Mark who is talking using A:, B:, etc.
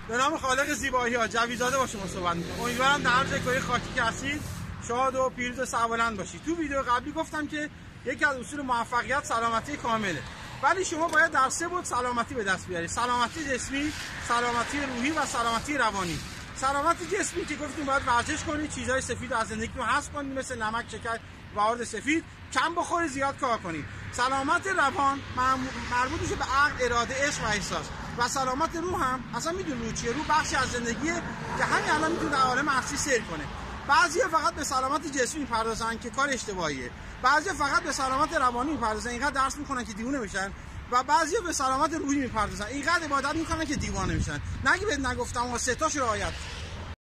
A: به نام خالق زیبایی‌ها جویدزاده با شما صحبت می‌کنم. امیدوارم در هر جای خاکی که هستید شاد و پیروز و سربلند باشید. تو ویدیو قبلی گفتم که یکی از اصول موفقیت سلامتی کامله، ولی شما باید در 3 بود سلامتی به دست بیارید: سلامتی جسمی، سلامتی روحی و سلامتی روانی. سلامتی جسمی که گفتیم باید ورزش کنید، چیزهای سفید از زندگیتون حذف کنید مثل نمک، شکر، مواد سفید، کم بخورید، زیاد کار کنید. سلامت روان مربوط میشه به عقل، اراده، عشق و احساس. و سلامت روح هم اصلا میدون روح چیه؟ روح بخشی از زندگیه که همین الان میتونه در عالم هستی سیر کنه. بعضیا فقط به سلامت جسمی میپردازن که کار اشتباهیه، بعضیا فقط به سلامت روانی میپردازن اینقدر درس میکنن که دیوونه میشن، و بعضیا به سلامت روحی میپردازن اینقدر عبادت میکنن که دیوانه میشن. نگی بهت نگفتم 3 تاشو رعایت